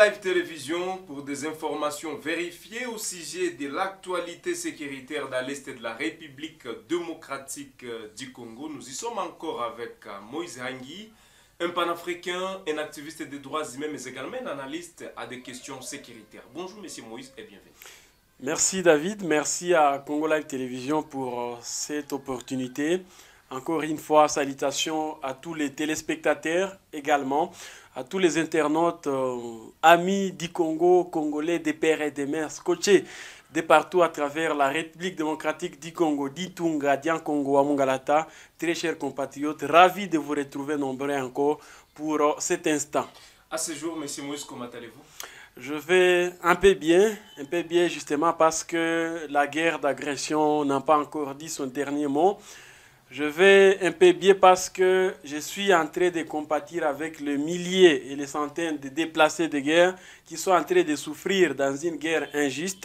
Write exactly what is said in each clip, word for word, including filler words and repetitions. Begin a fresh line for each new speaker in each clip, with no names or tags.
Live Télévision pour des informations vérifiées au sujet de l'actualité sécuritaire dans l'Est de la République démocratique du Congo. Nous y sommes encore avec Moïse Hangui, un panafricain, un activiste des droits humains, mais également un analyste à des questions sécuritaires. Bonjour Monsieur Moïse et bienvenue.
Merci David, merci à Congo Live Télévision pour cette opportunité. Encore une fois, salutations à tous les téléspectateurs également, à tous les internautes, euh, amis du Congo, Congolais, des pères et des mères, scotchés de partout à travers la République démocratique du Congo, d'Itunga, d'Yankongo, à Mungalata. Très chers compatriotes, ravis de vous retrouver nombreux encore pour euh, cet instant.
À ce jour, Monsieur Moïse, comment allez-vous?
Je vais un peu bien, un peu bien justement parce que la guerre d'agression n'a pas encore dit son dernier mot. Je vais un peu bien parce que je suis en train de compatir avec les milliers et les centaines de déplacés de guerre qui sont en train de souffrir dans une guerre injuste.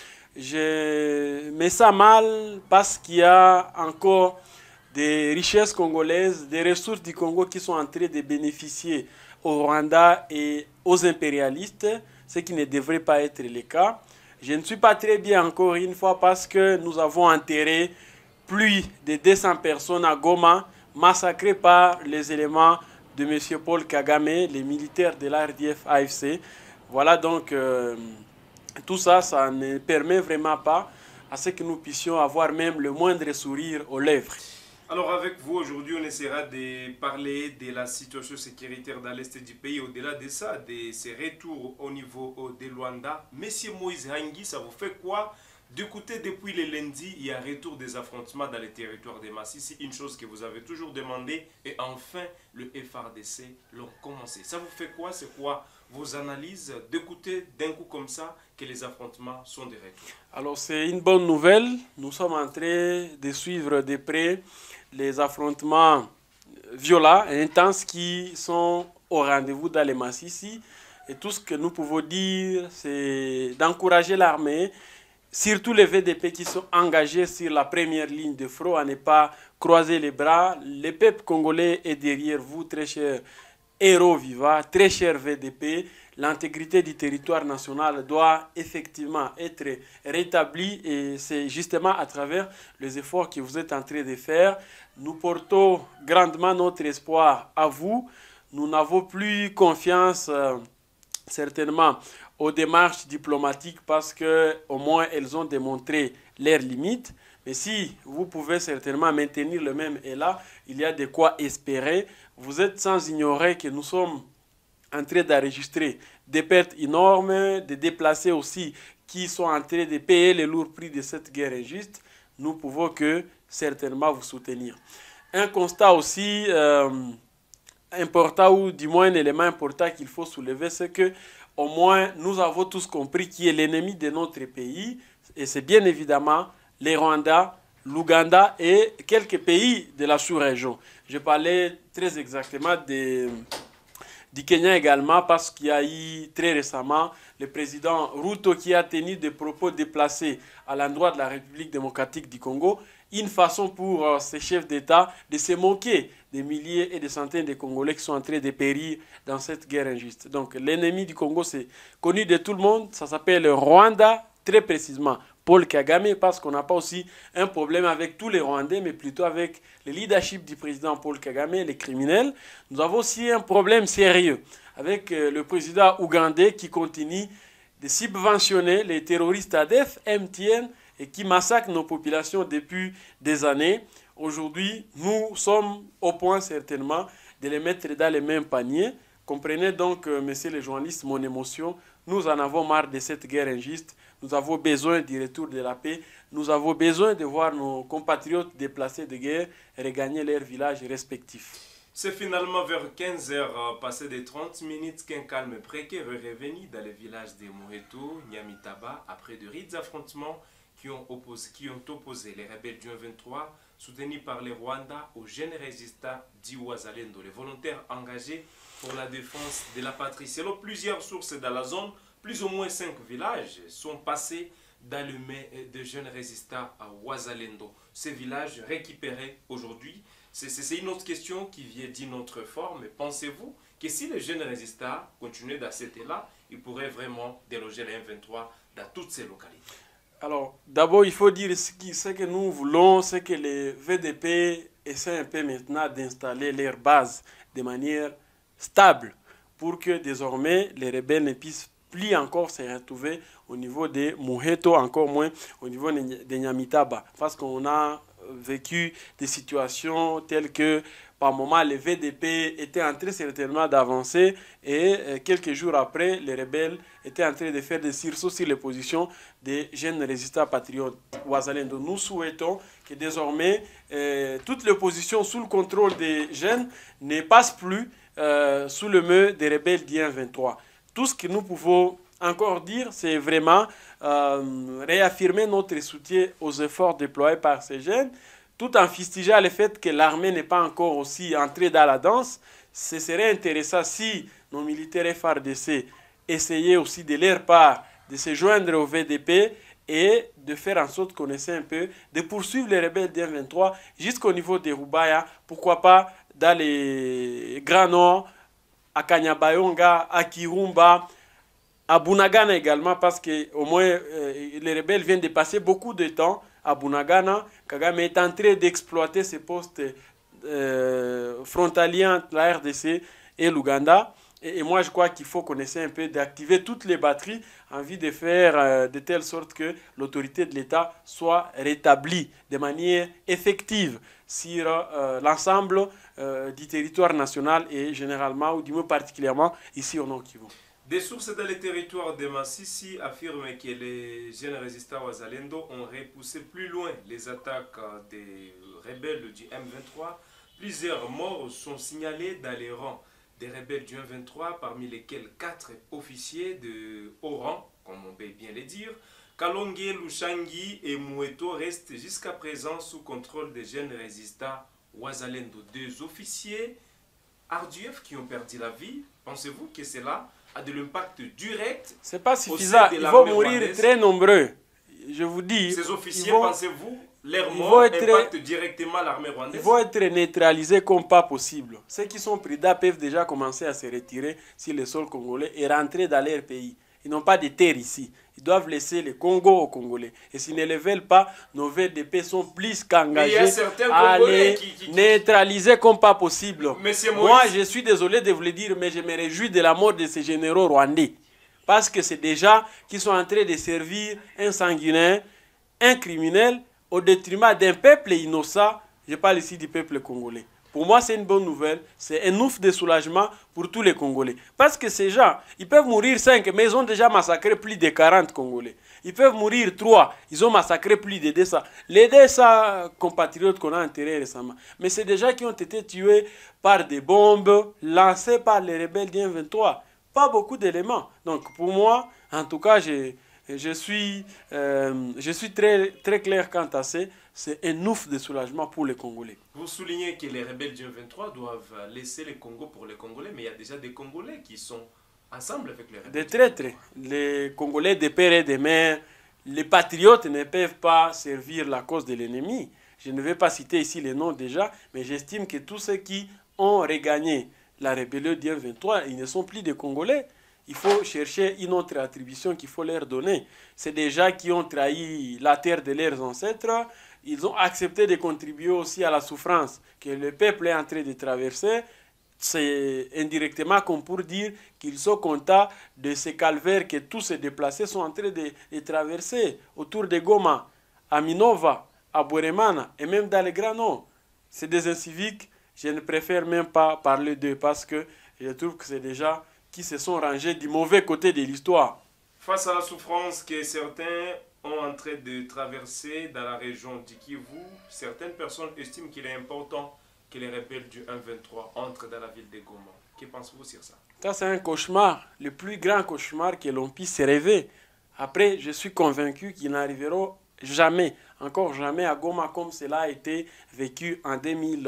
Je mets ça mal parce qu'il y a encore des richesses congolaises, des ressources du Congo qui sont en train de bénéficier au Rwanda et aux impérialistes, ce qui ne devrait pas être le cas. Je ne suis pas très bien encore une fois parce que nous avons enterré plus de deux cents personnes à Goma, massacrées par les éléments de M. Paul Kagame, les militaires de l'A R D F A F C. Voilà donc, euh, tout ça, ça ne permet vraiment pas à ce que nous puissions avoir même le moindre sourire aux lèvres.
Alors avec vous, aujourd'hui, on essaiera de parler de la situation sécuritaire dans l'Est du pays. Au-delà de ça, de ces retours au niveau de Luanda. Monsieur Moïse Hangui, ça vous fait quoi d'écouter depuis le lundi, il y a un retour des affrontements dans les territoires de Massissi, une chose que vous avez toujours demandé, et enfin, le F R D C l'ont commencé. Ça vous fait quoi? C'est quoi vos analyses d'écouter d'un coup comme ça que les affrontements sont de retour?
Alors c'est une bonne nouvelle. Nous sommes en train de suivre de près les affrontements violents et intenses qui sont au rendez-vous dans les Massissi. Et tout ce que nous pouvons dire, c'est d'encourager l'armée, surtout les V D P qui sont engagés sur la première ligne de front, à ne pas croiser les bras. Le peuple congolais est derrière vous, très chers héros vivants, très chers V D P. L'intégrité du territoire national doit effectivement être rétablie et c'est justement à travers les efforts que vous êtes en train de faire. Nous portons grandement notre espoir à vous. Nous n'avons plus confiance euh, certainement aux démarches diplomatiques parce qu'au moins elles ont démontré leurs limites. Mais si vous pouvez certainement maintenir le même élan, il y a de quoi espérer. Vous êtes sans ignorer que nous sommes en train d'enregistrer des pertes énormes, des déplacés aussi qui sont en train de payer le lourd prix de cette guerre injuste. Nous pouvons que certainement vous soutenir. Un constat aussi euh, important, ou du moins un élément important qu'il faut soulever, c'est que au moins nous avons tous compris qui est l'ennemi de notre pays, et c'est bien évidemment les Rwandais, l'Ouganda et quelques pays de la sous-région. Je parlais très exactement des, du Kenya également parce qu'il y a eu très récemment le président Ruto qui a tenu des propos déplacés à l'endroit de la République démocratique du Congo, une façon pour euh, ces chefs d'État de se moquer des milliers et des centaines de Congolais qui sont en train de périr dans cette guerre injuste. Donc l'ennemi du Congo, c'est connu de tout le monde, ça s'appelle le Rwanda, très précisément Paul Kagame, parce qu'on n'a pas aussi un problème avec tous les Rwandais, mais plutôt avec le leadership du président Paul Kagame, les criminels. Nous avons aussi un problème sérieux avec euh, le président ougandais qui continue de subventionner les terroristes A D F, M T N, et qui massacrent nos populations depuis des années. Aujourd'hui, nous sommes au point certainement de les mettre dans les mêmes paniers. Comprenez donc, euh, messieurs les journalistes, mon émotion. Nous en avons marre de cette guerre injuste. Nous avons besoin du retour de la paix. Nous avons besoin de voir nos compatriotes déplacés de guerre regagner leurs villages respectifs.
C'est finalement vers quinze heures, passé de trente minutes, qu'un calme précaire est revenu dans les villages de Moheto, Nyamitaba, après de rides affrontements qui ont opposé, qui ont opposé les rebelles du vingt-trois, soutenus par les Rwandais, aux jeunes résistants d'Iwazalendo, les volontaires engagés pour la défense de la patrie. Selon plusieurs sources dans la zone, plus ou moins cinq villages sont passés dans le mai de jeunes résistants à Ouazalendo. Ces villages récupérés aujourd'hui, c'est une autre question qui vient d'une autre forme. Pensez-vous que si les jeunes résistants continuaient dans cet élan, il pourrait vraiment déloger les M vingt-trois dans toutes ces localités.
Alors, d'abord, il faut dire ce, qui, ce que nous voulons, c'est que les V D P essaient un peu maintenant d'installer leur base de manière stable pour que désormais les rebelles ne puissent plus encore se retrouver au niveau de Moheto, encore moins au niveau de Nyamitaba. Parce qu'on a vécu des situations telles que par moment les V D P étaient en train certainement d'avancer et euh, quelques jours après les rebelles étaient en train de faire des sursauts sur les positions des jeunes résistants patriotes Wazalendo. Nous souhaitons que désormais euh, toutes les positions sous le contrôle des jeunes ne passent plus euh, sous le meu des rebelles d'I M vingt-trois. Tout ce que nous pouvons encore dire, c'est vraiment euh, réaffirmer notre soutien aux efforts déployés par ces jeunes, tout en fustigeant le fait que l'armée n'est pas encore aussi entrée dans la danse. Ce serait intéressant si nos militaires F R D C essayaient aussi de leur part de se joindre au V D P et de faire en sorte qu'on essaie un peu de poursuivre les rebelles d'I M vingt-trois jusqu'au niveau de Rubaya, pourquoi pas dans les Grands Nord, à Kanyabayonga, à Kirumba, à Bunagana également, parce qu'au moins euh, les rebelles viennent de passer beaucoup de temps à Bunagana. Kagame est en train d'exploiter ces postes euh, frontaliers entre la R D C et l'Ouganda. Et, et moi, je crois qu'il faut qu'on essaie un peu d'activer toutes les batteries en vue de faire euh, de telle sorte que l'autorité de l'État soit rétablie de manière effective sur euh, l'ensemble euh, du territoire national et généralement, ou du moins particulièrement, ici au Nord Kivu.
Des sources dans les territoires de Massissi affirment que les jeunes résistants Wazalendo ont repoussé plus loin les attaques des rebelles du M vingt-trois. Plusieurs morts sont signalés dans les rangs des rebelles du M vingt-trois, parmi lesquels quatre officiers de haut rang, comme on peut bien les dire. Kalonge, Lushangi et Moueto restent jusqu'à présent sous contrôle des jeunes résistants Wazalendo. Deux officiers R D F qui ont perdu la vie. Pensez-vous que cela a de l'impact direct?
C'est pas suffisant. Ils vont mourir rwandaise. Très nombreux. Je vous dis.
Ces officiers,
vont,
pensez-vous, leur mort impacte directement l'armée rwandaise?
Ils vont être neutralisés comme pas possible. Ceux qui sont pris d'A peuvent déjà commencer à se retirer sur le sol congolais et rentrer dans leur pays. Ils n'ont pas de terre ici. Ils doivent laisser le Congo aux Congolais. Et s'ils ne le veulent pas, nos V D P sont plus qu'engagés à les qui, qui, qui... neutraliser comme pas possible. Moi, je suis désolé de vous le dire, mais je me réjouis de la mort de ces généraux rwandais. Parce que c'est déjà qui sont en train de servir un sanguinaire, un criminel, au détriment d'un peuple innocent. Je parle ici du peuple congolais. Pour moi, c'est une bonne nouvelle. C'est un ouf de soulagement pour tous les Congolais. Parce que ces gens, ils peuvent mourir cinq, mais ils ont déjà massacré plus de quarante Congolais. Ils peuvent mourir trois, ils ont massacré plus de deux cents. Les deux cents compatriotes qu'on a enterrés récemment. Mais c'est des gens qui ont été tués par des bombes lancées par les rebelles du M vingt-trois. Pas beaucoup d'éléments. Donc pour moi, en tout cas, je, je suis, euh, je suis très, très clair quant à ça. C'est un ouf de soulagement pour les Congolais.
Vous soulignez que les rebelles du M vingt-trois doivent laisser le Congo pour les Congolais, mais il y a déjà des Congolais qui sont ensemble avec les rebelles.
Des traîtres. Les Congolais de père et de mère, les patriotes ne peuvent pas servir la cause de l'ennemi. Je ne vais pas citer ici les noms déjà, mais j'estime que tous ceux qui ont regagné la rébellion du M vingt-trois, ils ne sont plus des Congolais. Il faut chercher une autre attribution qu'il faut leur donner. C'est des gens qui ont trahi la terre de leurs ancêtres. Ils ont accepté de contribuer aussi à la souffrance que le peuple est en train de traverser. C'est indirectement comme pour dire qu'ils sont contents de ces calvaires que tous ces déplacés sont en train de, de traverser autour de Goma, à Minova, à Bweremana et même dans les Grands Nord. C'est des inciviques. Je ne préfère même pas parler d'eux parce que je trouve que c'est des gens qui se sont rangés du mauvais côté de l'histoire.
Face à la souffrance que certains ont en train de traverser dans la région du Kivu, certaines personnes estiment qu'il est important que les rebelles du M vingt-trois entrent dans la ville de Goma. Que pensez-vous sur ça?
Ça, c'est un cauchemar, le plus grand cauchemar que l'on puisse rêver. Après, je suis convaincu qu'ils n'arriveront jamais, encore jamais à Goma comme cela a été vécu en deux mille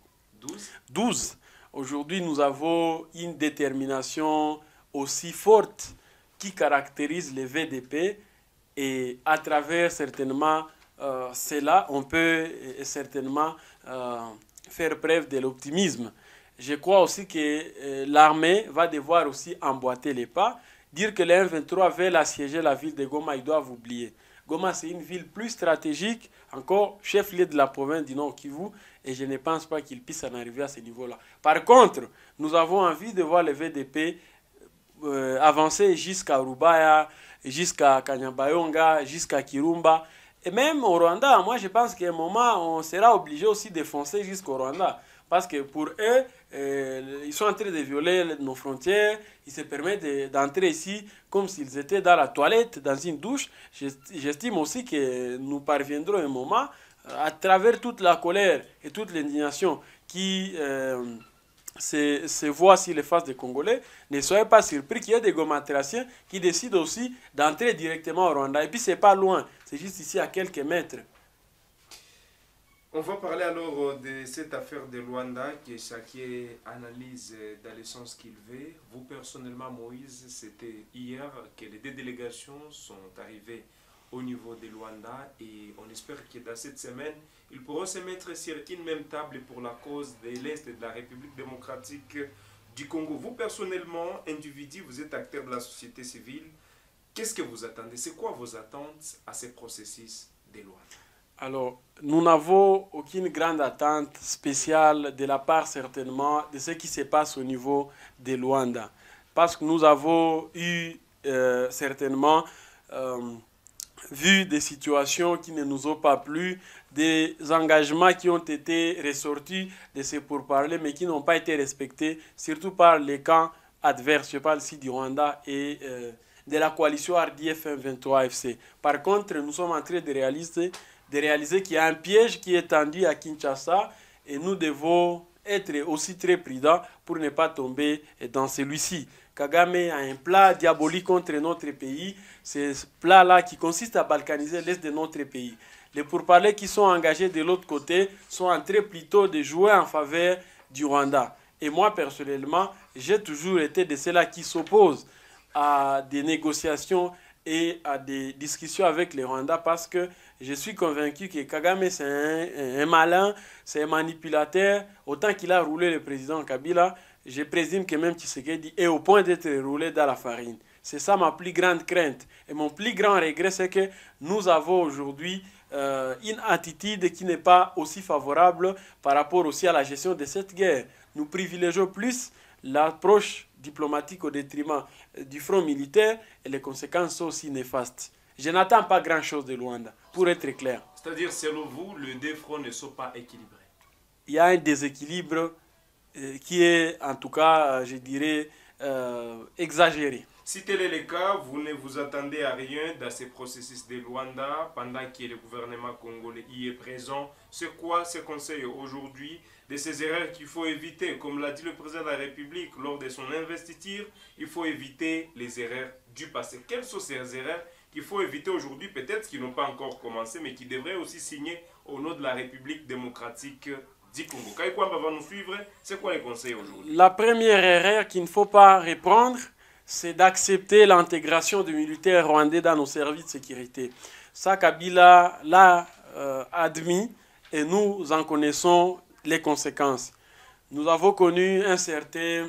douze. Aujourd'hui, nous avons une détermination aussi forte qui caractérise les V D P et à travers certainement euh, cela, on peut euh, certainement euh, faire preuve de l'optimisme. Je crois aussi que euh, l'armée va devoir aussi emboîter les pas. dire que les M vingt-trois veulent assiéger la ville de Goma, ils doivent oublier. Goma, c'est une ville plus stratégique, encore chef-lieu de la province du Nord Kivu, et je ne pense pas qu'ils puissent en arriver à ce niveau-là. Par contre, nous avons envie de voir le V D P euh, avancer jusqu'à Rubaya, jusqu'à Kanyabayonga, jusqu'à Kirumba, et même au Rwanda. Moi, je pense qu'à un moment, on sera obligé aussi de foncer jusqu'au Rwanda. Parce que pour eux, euh, ils sont en train de violer nos frontières, ils se permettent d'entrer ici comme s'ils étaient dans la toilette, dans une douche. J'estime aussi que nous parviendrons un moment, à travers toute la colère et toute l'indignation qui euh, se, se voit sur les faces des Congolais, ne soyez pas surpris qu'il y ait des gomatraciens qui décident aussi d'entrer directement au Rwanda. Et puis c'est pas loin, c'est juste ici à quelques mètres.
On va parler alors de cette affaire de Luanda que chacun analyse dans le sens qu'il veut. Vous personnellement, Moïse, c'était hier que les deux délégations sont arrivées au niveau de Luanda et on espère que dans cette semaine, ils pourront se mettre sur une même table pour la cause de l'Est de la République démocratique du Congo. Vous personnellement, individu, vous êtes acteur de la société civile. Qu'est-ce que vous attendez? C'est quoi vos attentes à ce processus de Luanda?
Alors, nous n'avons aucune grande attente spéciale de la part certainement de ce qui se passe au niveau de Luanda. Parce que nous avons eu euh, certainement euh, vu des situations qui ne nous ont pas plu, des engagements qui ont été ressortis de ces pourparlers mais qui n'ont pas été respectés, surtout par les camps adverses, je parle ici du Rwanda et euh, de la coalition R D F M vingt-trois F C. Par contre, nous sommes en train de réaliser de réaliser qu'il y a un piège qui est tendu à Kinshasa et nous devons être aussi très prudents pour ne pas tomber dans celui-ci. Kagame a un plat diabolique contre notre pays, c'est ce plat-là qui consiste à balkaniser l'est de notre pays. Les pourparlers qui sont engagés de l'autre côté sont en train plutôt de jouer en faveur du Rwanda. Et moi, personnellement, j'ai toujours été de ceux-là qui s'opposent à des négociations et à des discussions avec les Rwandais parce que je suis convaincu que Kagame c'est un, un malin, c'est un manipulateur. Autant qu'il a roulé le président Kabila, je présume que même Tshisekedi est au point d'être roulé dans la farine. C'est ça ma plus grande crainte. Et mon plus grand regret, c'est que nous avons aujourd'hui euh, une attitude qui n'est pas aussi favorable par rapport aussi à la gestion de cette guerre. Nous privilégions plus l'approche diplomatique au détriment du front militaire et les conséquences sont aussi néfastes. Je n'attends pas grand-chose de Luanda, pour être clair.
C'est-à-dire, selon vous, les deux fronts ne sont pas équilibrés?
Il y a un déséquilibre euh, qui est, en tout cas, euh, je dirais, euh, exagéré.
Si tel est le cas, vous ne vous attendez à rien dans ce processus de Luanda pendant que le gouvernement congolais y est présent. C'est quoi ce conseil aujourd'hui de ces erreurs qu'il faut éviter? Comme l'a dit le président de la République lors de son investiture, il faut éviter les erreurs du passé. Quelles sont ces erreurs qu'il faut éviter aujourd'hui, peut-être qui n'ont pas encore commencé, mais qui devraient aussi signer au nom de la République démocratique du Congo? Kaikwamba va nous suivre. C'est quoi les conseils aujourd'hui?
La première erreur qu'il ne faut pas reprendre, c'est d'accepter l'intégration des militaires rwandais dans nos services de sécurité. Ça, Kabila l'a euh, admis et nous en connaissons les conséquences. Nous avons connu un certain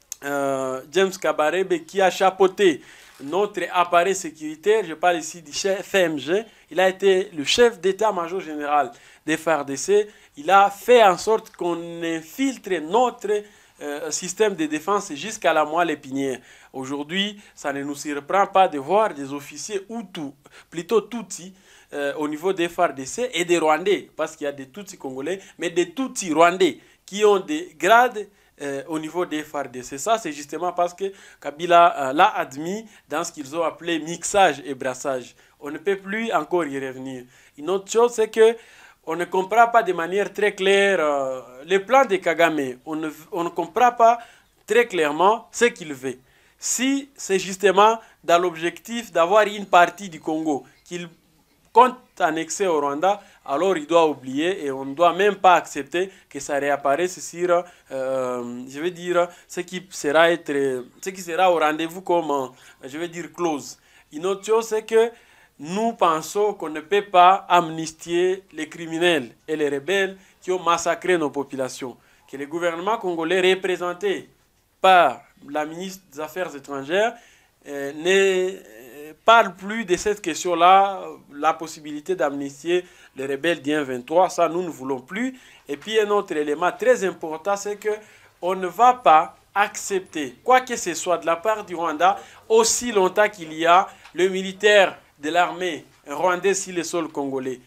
euh, James Kabarebe qui a chapeauté notre appareil sécuritaire, je parle ici du chef F M G, il a été le chef d'état-major général des F A R D C, il a fait en sorte qu'on infiltre notre euh, système de défense jusqu'à la moelle épinière. Aujourd'hui, ça ne nous surprend pas de voir des officiers Hutus, plutôt Tutsis, euh, au niveau des F A R D C et des Rwandais, parce qu'il y a des Tutsis congolais, mais des Tutsis rwandais qui ont des grades Euh, au niveau des F A R D C. Ça, c'est justement parce que Kabila euh, l'a admis dans ce qu'ils ont appelé mixage et brassage. On ne peut plus encore y revenir. Une autre chose, c'est que on ne comprend pas de manière très claire euh, le plan de Kagame. On ne, on ne comprend pas très clairement ce qu'il veut. Si c'est justement dans l'objectif d'avoir une partie du Congo qu'il compte annexer au Rwanda, alors il doit oublier et on ne doit même pas accepter que ça réapparaisse sur, euh, je veux dire, ce qui sera, être, ce qui sera au rendez-vous comme, je veux dire, clause. Une autre chose, c'est que nous pensons qu'on ne peut pas amnistier les criminels et les rebelles qui ont massacré nos populations. Que le gouvernement congolais représenté par la ministre des Affaires étrangères euh, ne euh, parle plus de cette question-là, la possibilité d'amnistier les rebelles d'I vingt-trois, ça nous ne voulons plus. Et puis un autre élément très important, c'est que on ne va pas accepter, quoi que ce soit de la part du Rwanda, aussi longtemps qu'il y a le militaire de l'armée rwandais sur le sol congolais,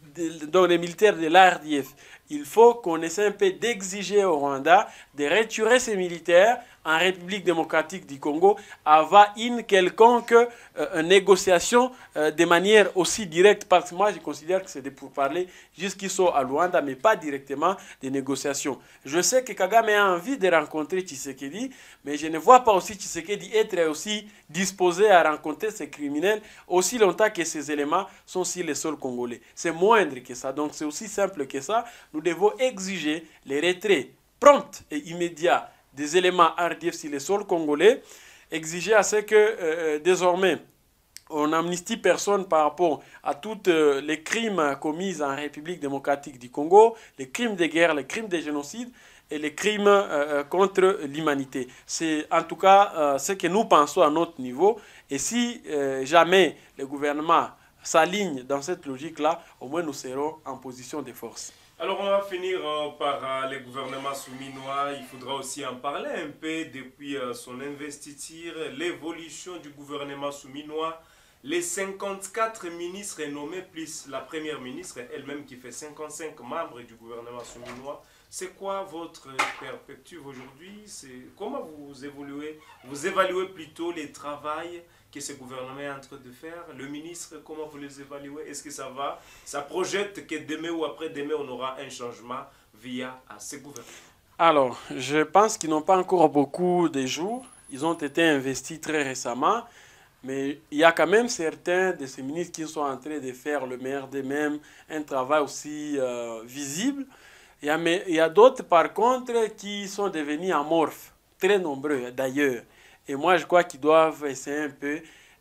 donc les militaires de l'A R D F. Il faut qu'on essaie un peu d'exiger au Rwanda de retirer ces militaires en République démocratique du Congo avant une quelconque euh, négociation euh, de manière aussi directe, parce que moi je considère que c'est des pourparlers jusqu'ici à Luanda, mais pas directement des négociations. Je sais que Kagame a envie de rencontrer Tshisekedi, mais je ne vois pas aussi Tshisekedi être aussi disposé à rencontrer ces criminels aussi longtemps que ces éléments sont sur le sol congolais. C'est moindre que ça, donc c'est aussi simple que ça. Nous devons exiger les retraits prompts et immédiats des éléments R D F sur le sol congolais, exiger à ce que euh, désormais on amnistie personne par rapport à tous euh, les crimes commis en République démocratique du Congo, les crimes de guerre, les crimes de génocide et les crimes euh, contre l'humanité. C'est en tout cas euh, ce que nous pensons à notre niveau. Et si euh, jamais le gouvernement s'aligne dans cette logique-là, au moins nous serons en position de force.
Alors on va finir euh, par euh, le gouvernement souminois. Il faudra aussi en parler un peu depuis euh, son investiture, l'évolution du gouvernement souminois, les cinquante-quatre ministres nommés, plus la première ministre elle-même qui fait cinquante-cinq membres du gouvernement souminois. C'est quoi votre perspective aujourd'hui? Comment vous évoluez, vous évaluez plutôt les travails que ce gouvernement est en train de faire? Le ministre, comment vous les évaluez? Est-ce que ça va? Ça projette que demain ou après-demain, on aura un changement via à ce gouvernement?
Alors, je pense qu'ils n'ont pas encore beaucoup de jours. Ils ont été investis très récemment. Mais il y a quand même certains de ces ministres qui sont en train de faire le meilleur d'eux-mêmes, un travail aussi euh, visible. Il y a, mais, il y a d'autres, par contre, qui sont devenus amorphes, très nombreux d'ailleurs. Et moi, je crois qu'ils doivent essayer un peu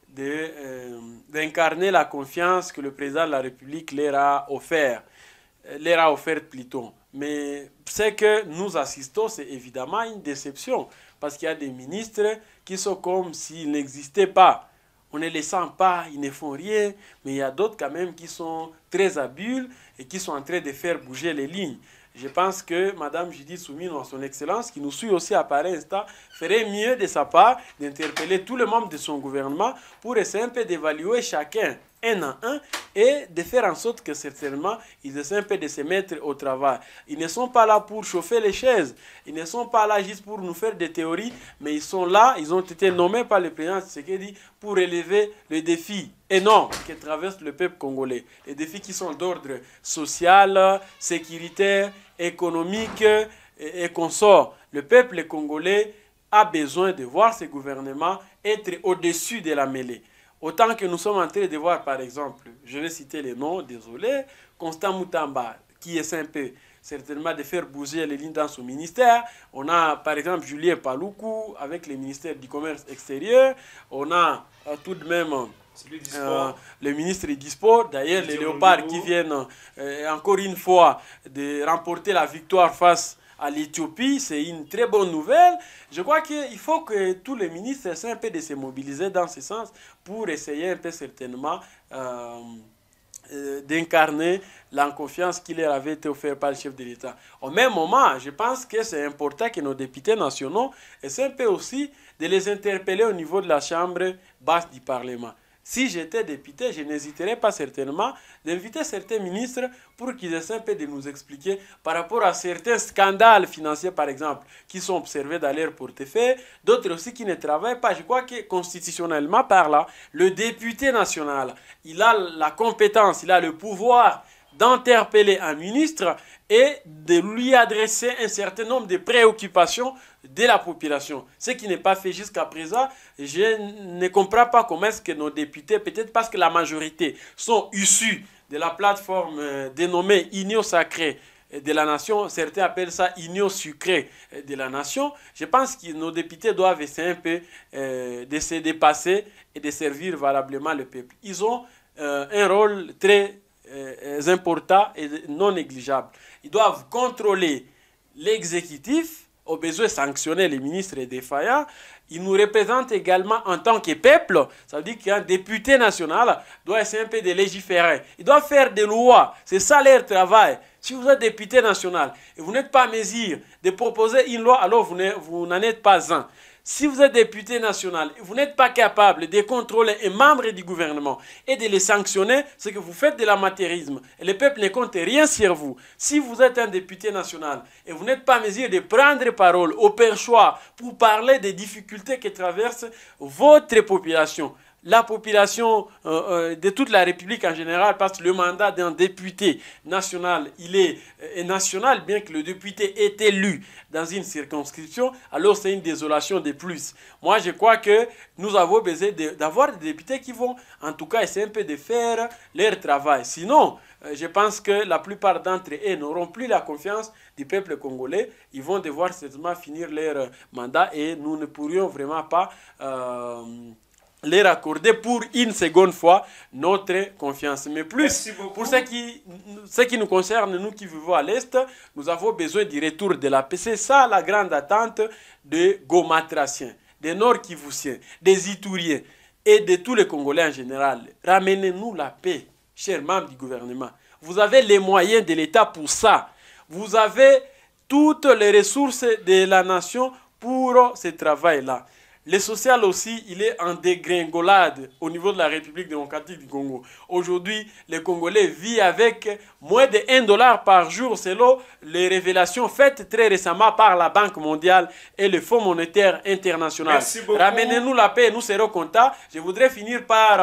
d'incarner euh, la confiance que le président de la République leur a offert, leur a offert plutôt. Mais ce que nous assistons, c'est évidemment une déception, parce qu'il y a des ministres qui sont comme s'ils n'existaient pas. On ne les sent pas, ils ne font rien, mais il y a d'autres quand même qui sont très habiles et qui sont en train de faire bouger les lignes. Je pense que Mme Judith Soumino, son Excellence, qui nous suit aussi à pareil instant, ferait mieux de sa part d'interpeller tous les membres de son gouvernement pour essayer un peu d'évaluer chacun un à un et de faire en sorte que certainement ils essaient un peu de se mettre au travail. Ils ne sont pas là pour chauffer les chaises, ils ne sont pas là juste pour nous faire des théories, mais ils sont là, ils ont été nommés par le président Tshisekedi pour relever les défis énormes que traverse le peuple congolais. Les défis qui sont d'ordre social, sécuritaire, économique et, et consorts. Le peuple congolais a besoin de voir ce gouvernement être au-dessus de la mêlée. Autant que nous sommes en train de voir, par exemple, je vais citer les noms, désolé, Constant Moutamba, qui essaie un peu certainement de faire bouger les lignes dans son ministère. On a, par exemple, Julien Paloukou avec le ministère du Commerce extérieur. On a euh, tout de même euh, le ministre du Sport. D'ailleurs, les Léopards qui viennent euh, encore une fois de remporter la victoire face à l'Éthiopie, c'est une très bonne nouvelle. Je crois qu'il faut que tous les ministres essaient un peu de se mobiliser dans ce sens pour essayer un peu certainement euh, euh, d'incarner la confiance qui leur avait été offerte par le chef de l'État. Au même moment, je pense que c'est important que nos députés nationaux essaient un peu aussi de les interpeller au niveau de la chambre basse du Parlement. Si j'étais député, je n'hésiterais pas certainement d'inviter certains ministres pour qu'ils essaient un peu de nous expliquer par rapport à certains scandales financiers, par exemple, qui sont observés dans leur portefeuille, d'autres aussi qui ne travaillent pas. Je crois que constitutionnellement parlant, le député national, il a la compétence, il a le pouvoir d'interpeller un ministre et de lui adresser un certain nombre de préoccupations de la population. Ce qui n'est pas fait jusqu'à présent, je ne comprends pas comment est-ce que nos députés, peut-être parce que la majorité sont issus de la plateforme dénommée Union sacrée de la nation, certains appellent ça Union sucrée de la nation. Je pense que nos députés doivent essayer un peu euh, de se dépasser et de servir valablement le peuple. Ils ont euh, un rôle très importants et non négligeables. Ils doivent contrôler l'exécutif au besoin sanctionner les ministres défaillants, ils nous représentent également en tant que peuple. Ça veut dire qu'un député national doit essayer un peu de légiférer. Il doit faire des lois. C'est ça leur travail. Si vous êtes député national et vous n'êtes pas à mesure de proposer une loi, alors vous n'en êtes pas un. Si vous êtes député national et vous n'êtes pas capable de contrôler un membre du gouvernement et de les sanctionner, c'est que vous faites de l'amateurisme. Et le peuple ne compte rien sur vous. Si vous êtes un député national et vous n'êtes pas en mesure de prendre parole au perchoir pour parler des difficultés que traverse votre population, la population euh, euh, de toute la République en général, parce que le mandat d'un député national, il est euh, national, bien que le député est élu dans une circonscription, alors c'est une désolation de plus. Moi, je crois que nous avons besoin d'avoir des députés qui vont, en tout cas, essayer un peu de faire leur travail. Sinon, euh, je pense que la plupart d'entre eux n'auront plus la confiance du peuple congolais. Ils vont devoir certainement finir leur euh, mandat et nous ne pourrions vraiment pas... Euh, les raccorder pour une seconde fois notre confiance. Mais plus, pour ce qui, ce qui nous concerne, nous qui vivons à l'Est, nous avons besoin du retour de la paix. C'est ça la grande attente des Gomatraciens, des Nord-Kivusiens, des Itouriens et de tous les Congolais en général. Ramenez-nous la paix, chers membres du gouvernement. Vous avez les moyens de l'État pour ça. Vous avez toutes les ressources de la nation pour ce travail-là. Le social aussi, il est en dégringolade au niveau de la République démocratique du Congo. Aujourd'hui, les Congolais vivent avec moins de un dollar par jour selon les révélations faites très récemment par la Banque mondiale et le Fonds monétaire international. Ramenez-nous la paix, nous serons contents. Je voudrais finir par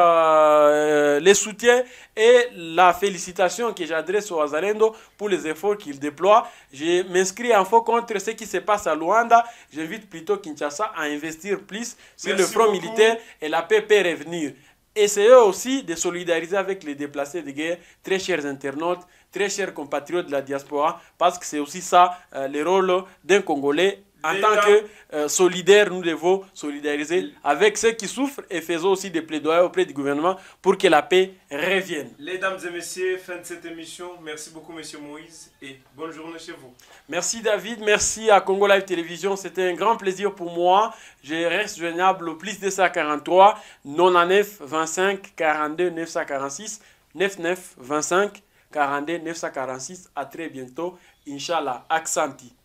euh, les soutiens et la félicitation que j'adresse aux Wazalendo pour les efforts qu'ils déploient. Je m'inscris en faux contre ce qui se passe à Luanda. J'invite plutôt Kinshasa à investir plus sur Merci le front beaucoup. militaire et la paix peut revenir. Essayez aussi de solidariser avec les déplacés de guerre, très chers internautes, très chers compatriotes de la diaspora, parce que c'est aussi ça euh, le rôle d'un Congolais. En tant que euh, solidaire, nous devons solidariser avec ceux qui souffrent et faisons aussi des plaidoyers auprès du gouvernement pour que la paix revienne.
Mesdames et messieurs, fin de cette émission. Merci beaucoup, monsieur Moïse, et bonne journée chez vous.
Merci David, merci à Congo Live Télévision. C'était un grand plaisir pour moi. Je reste joignable au plus deux cent quarante-trois, quatre-vingt-neuf, vingt-cinq, quarante-deux, neuf cent quarante-six, quatre-vingt-neuf, vingt-cinq, quarante-deux, neuf cent quarante-six. À très bientôt. Inch'Allah. Aksanti.